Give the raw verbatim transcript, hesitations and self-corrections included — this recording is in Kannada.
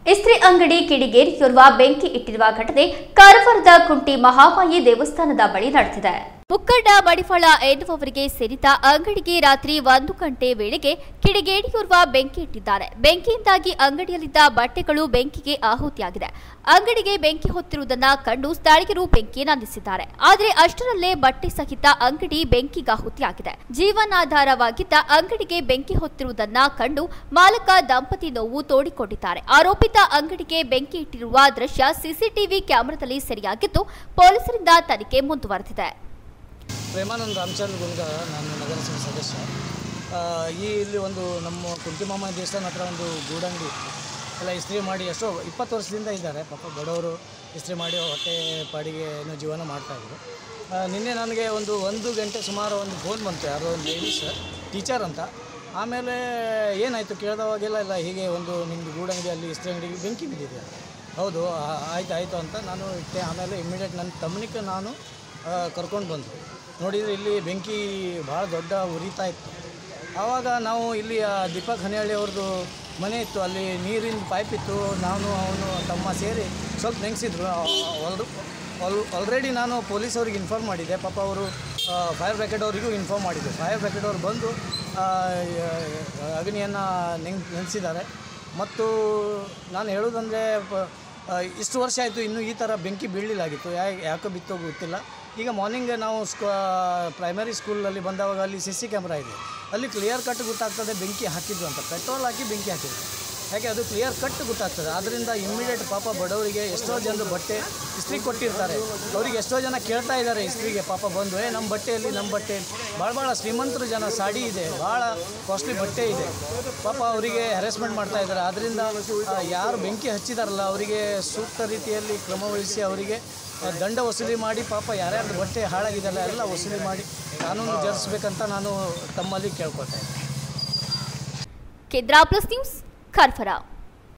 ಇಸ್ತ್ರಿ ಅಂಗಡಿ ಕಿಡಿಗೇರಿಯೋರ್ವ ಬೆಂಕಿ ಇಟ್ಟಿರುವ ಘಟನೆ ಕಾರವಾರದ ಕುಂಟಿ ಮಹಾಮಾಯಿ ದೇವಸ್ಥಾನದ ಬಳಿ ನಡೆದಿದೆ. ಮುಕ್ಕಡ್ಡ ಮಡಿವಾಳ ಎನ್ನುವವರಿಗೆ ಸೇರಿದ ಅಂಗಡಿಗೆ ರಾತ್ರಿ ಒಂದು ಗಂಟೆ ವೇಳೆಗೆ ಕಿಡಿಗೇಡಿಯೋರ್ವ ಬೆಂಕಿ ಇಟ್ಟಿದ್ದಾರೆ. ಬೆಂಕಿಯಿಂದಾಗಿ ಅಂಗಡಿಯಲ್ಲಿದ್ದ ಬಟ್ಟೆಗಳು ಬೆಂಕಿಗೆ ಆಹುತಿಯಾಗಿದೆ. ಅಂಗಡಿಗೆ ಬೆಂಕಿ ಹೊತ್ತಿರುವುದನ್ನು ಕಂಡು ಸ್ಥಳೀಯರು ಬೆಂಕಿ ನಂದಿಸಿದ್ದಾರೆ. ಆದರೆ ಅಷ್ಟರಲ್ಲೇ ಬಟ್ಟೆ ಸಹಿತ ಅಂಗಡಿ ಬೆಂಕಿಗಾಹುತಿಯಾಗಿದೆ. ಜೀವನಾಧಾರವಾಗಿದ್ದ ಅಂಗಡಿಗೆ ಬೆಂಕಿ ಹೊತ್ತಿರುವುದನ್ನ ಕಂಡು ಮಾಲಕ ದಂಪತಿ ನೋವು ತೋಡಿಕೊಂಡಿದ್ದಾರೆ. ಆರೋಪಿತ ಅಂಗಡಿಗೆ ಬೆಂಕಿ ಇಟ್ಟಿರುವ ದೃಶ್ಯ ಸಿಸಿಟಿವಿ ಕ್ಯಾಮೆರಾದಲ್ಲಿ ಸೆರೆಯಾಗಿದ್ದು ಪೊಲೀಸರಿಂದ ತನಿಖೆ ಮುಂದುವರೆದಿದೆ. ಪ್ರೇಮಾನಂದ ರಾಮಚಂದ್ರ ಗುಂಡ್ಗ, ನಾನು ನಗರಸಭೆ ಸದಸ್ಯ. ಈ ಇಲ್ಲಿ ಒಂದು ನಮ್ಮ ಕುಂಟಿಮಾಮ ದೇವಸ್ಥಾನ ಹತ್ರ ಒಂದು ಗೂಡಂಗಡಿ ಎಲ್ಲ ಇಸ್ತ್ರಿ ಮಾಡಿ ಎಷ್ಟೋ ಇಪ್ಪತ್ತು ವರ್ಷದಿಂದ ಇದ್ದಾರೆ. ಪಾಪ ಬಡವರು ಇಸ್ತ್ರಿ ಮಾಡಿ ಹೊಟ್ಟೆ ಪಾಡಿಗೆ ಏನೋ ಜೀವನ ಮಾಡ್ತಾಯಿದ್ರು. ನಿನ್ನೆ ನನಗೆ ಒಂದು ಒಂದು ಗಂಟೆ ಸುಮಾರು ಒಂದು ಫೋನ್ ಬಂತು, ಯಾರೋ ಒಂದು ಲೇಡೀಸ್ ಟೀಚರ್ ಅಂತ. ಆಮೇಲೆ ಏನಾಯಿತು ಕೇಳಿದವಾಗೆಲ್ಲ ಇಲ್ಲ ಹೀಗೆ ಒಂದು ನಿಮ್ಮದು ಗೂಡಂಗಡಿಯಲ್ಲಿ ಇಸ್ತ್ರಿ ಅಂಗಡಿಗೆ ಬೆಂಕಿ ಬಿದ್ದಿದೆ. ಹೌದು ಆಯ್ತು ಆಯಿತು ಅಂತ ನಾನು ಇಟ್ಟೆ. ಆಮೇಲೆ ಇಮ್ಮಿಡಿಯೇಟ್ ನನ್ನ ತಮ್ಮನಿಗೆ ನಾನು ಕರ್ಕೊಂಡು ಬಂದು ನೋಡಿದರೆ ಇಲ್ಲಿ ಬೆಂಕಿ ಭಾಳ ದೊಡ್ಡ ಉರಿತಾ ಇತ್ತು. ಆವಾಗ ನಾವು ಇಲ್ಲಿ ದೀಪಕ್ ಹನಿಹಳ್ಳಿ ಅವ್ರದ್ದು ಮನೆ ಇತ್ತು, ಅಲ್ಲಿ ನೀರಿನ ಪೈಪ್ ಇತ್ತು. ನಾನು ಅವನು ತಮ್ಮ ಸೇರಿ ಸ್ವಲ್ಪ ನೆನೆಸಿದ್ರು. ಆಲ್ ಆಲ್ ಆಲ್ರೆಡಿ ನಾನು ಪೊಲೀಸವ್ರಿಗೆ ಇನ್ಫಾರ್ಮ್ ಮಾಡಿದ್ದೆ. ಪಾಪ ಅವರು ಫೈರ್ ಬ್ರಿಗೇಡ್ ಅವರಿಗೂ ಇನ್ಫಾರ್ಮ್ ಮಾಡಿದ್ದೆ. ಫೈರ್ ಬ್ರಿಗೇಡ್ ಅವ್ರು ಬಂದು ಅಗ್ನಿಯನ್ನು ನೆನ್ ನೆನೆಸಿದ್ದಾರೆ. ಮತ್ತು ನಾನು ಹೇಳೋದಂದರೆ ಇಷ್ಟು ವರ್ಷ ಆಯಿತು ಇನ್ನೂ ಈ ಥರ ಬೆಂಕಿ ಬೀಳಲಿಲ್ಲಾಗಿತ್ತು. ಯಾ ಯಾಕೆ ಬಿತ್ತೋ ಗೊತ್ತಿಲ್ಲ. ಈಗ ಮಾರ್ನಿಂಗ್ ನಾವು ಸ್ಕೂ ಪ್ರೈಮರಿ ಸ್ಕೂಲಲ್ಲಿ ಬಂದವಾಗ ಅಲ್ಲಿ ಸಿ ಸಿ ಕ್ಯಾಮ್ರಾ ಇದೆ, ಅಲ್ಲಿ ಕ್ಲಿಯರ್ ಕಟ್ ಗೊತ್ತಾಗ್ತದೆ ಬೆಂಕಿ ಹಾಕಿದ್ದು ಅಂತ. ಪೆಟ್ರೋಲ್ ಹಾಕಿ ಬೆಂಕಿ ಹಾಕಿದ್ರು, ಯಾಕೆ ಅದು ಕ್ಲಿಯರ್ ಕಟ್ ಗೊತ್ತಾಗ್ತದೆ. ಆದ್ದರಿಂದ ಇಮ್ಮಿಡಿಯೇಟ್ ಪಾಪ ಬಡವರಿಗೆ ಎಷ್ಟೋ ಜನರು ಬಟ್ಟೆ ಇಸ್ತ್ರಿ ಕೊಟ್ಟಿರ್ತಾರೆ, ಅವರಿಗೆ ಎಷ್ಟೋ ಜನ ಕೇಳ್ತಾ ಇದ್ದಾರೆ ಇಸ್ತ್ರಿಗೆ. ಪಾಪ ಬಂದು ಏ ನಮ್ಮ ಬಟ್ಟೆಯಲ್ಲಿ ನಮ್ಮ ಬಟ್ಟೆ ಭಾಳ ಭಾಳ ಶ್ರೀಮಂತರು ಜನ, ಸಾಡಿ ಇದೆ, ಭಾಳ ಕಾಸ್ಟ್ಲಿ ಬಟ್ಟೆ ಇದೆ, ಪಾಪ ಅವರಿಗೆ ಹ್ಯಾರೆಸ್ಮೆಂಟ್ ಮಾಡ್ತಾ ಇದ್ದಾರೆ. ಆದ್ದರಿಂದ ಯಾರು ಬೆಂಕಿ ಹಚ್ಚಿದಾರಲ್ಲ ಅವರಿಗೆ ಸೂಕ್ತ ರೀತಿಯಲ್ಲಿ ಕ್ರಮ ವಹಿಸಿ ಅವರಿಗೆ ದಂಡ ವಸೂಲಿ ಮಾಡಿ, ಪಾಪ ಯಾರ್ಯಾರು ಬಟ್ಟೆ ಹಾಳಾಗಿದೆಯಲ್ಲ ಎಲ್ಲ ವಸೂಲಿ ಮಾಡಿ ಕಾನೂನು ಜರುಗಿಸ್ಬೇಕಂತ ನಾನು ತಮ್ಮಲ್ಲಿ ಕೇಳ್ಕೊಳ್ತಾ ಇದ್ದೀನಿ. ಕೇಂದ್ರ ಪ್ಲಸ್ ನ್ಯೂಸ್, ಕಾರವಾರ.